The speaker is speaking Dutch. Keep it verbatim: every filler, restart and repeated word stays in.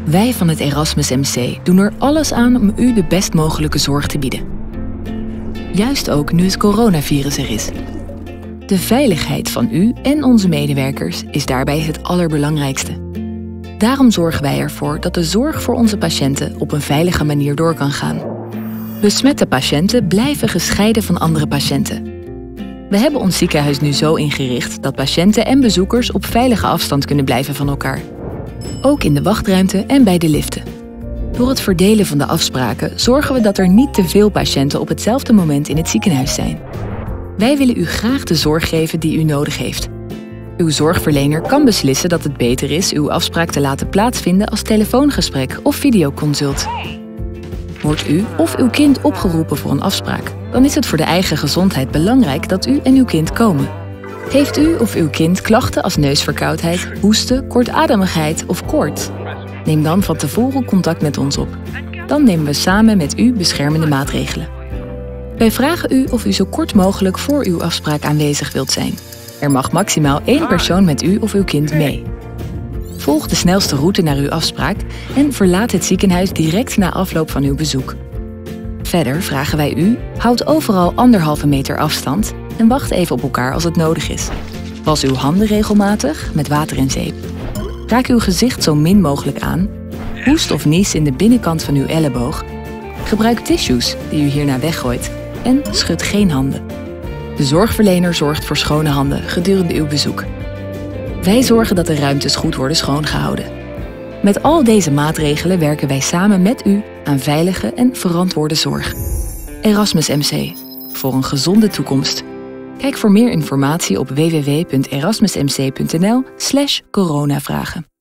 Wij van het Erasmus M C doen er alles aan om u de best mogelijke zorg te bieden. Juist ook nu het coronavirus er is. De veiligheid van u en onze medewerkers is daarbij het allerbelangrijkste. Daarom zorgen wij ervoor dat de zorg voor onze patiënten op een veilige manier door kan gaan. Besmette patiënten blijven gescheiden van andere patiënten. We hebben ons ziekenhuis nu zo ingericht dat patiënten en bezoekers op veilige afstand kunnen blijven van elkaar. Ook in de wachtruimte en bij de liften. Door het verdelen van de afspraken zorgen we dat er niet te veel patiënten op hetzelfde moment in het ziekenhuis zijn. Wij willen u graag de zorg geven die u nodig heeft. Uw zorgverlener kan beslissen dat het beter is uw afspraak te laten plaatsvinden als telefoongesprek of videoconsult. Wordt u of uw kind opgeroepen voor een afspraak, dan is het voor de eigen gezondheid belangrijk dat u en uw kind komen. Heeft u of uw kind klachten als neusverkoudheid, hoesten, kortademigheid of koorts? Neem dan van tevoren contact met ons op. Dan nemen we samen met u beschermende maatregelen. Wij vragen u of u zo kort mogelijk voor uw afspraak aanwezig wilt zijn. Er mag maximaal één persoon met u of uw kind mee. Volg de snelste route naar uw afspraak en verlaat het ziekenhuis direct na afloop van uw bezoek. Verder vragen wij u, houd overal anderhalve meter afstand en wacht even op elkaar als het nodig is. Was uw handen regelmatig met water en zeep. Raak uw gezicht zo min mogelijk aan. Hoest of nies in de binnenkant van uw elleboog. Gebruik tissues die u hierna weggooit. En schud geen handen. De zorgverlener zorgt voor schone handen gedurende uw bezoek. Wij zorgen dat de ruimtes goed worden schoongehouden. Met al deze maatregelen werken wij samen met u aan veilige en verantwoorde zorg. Erasmus M C. Voor een gezonde toekomst. Kijk voor meer informatie op w w w punt erasmusmc punt n l slash coronavragen.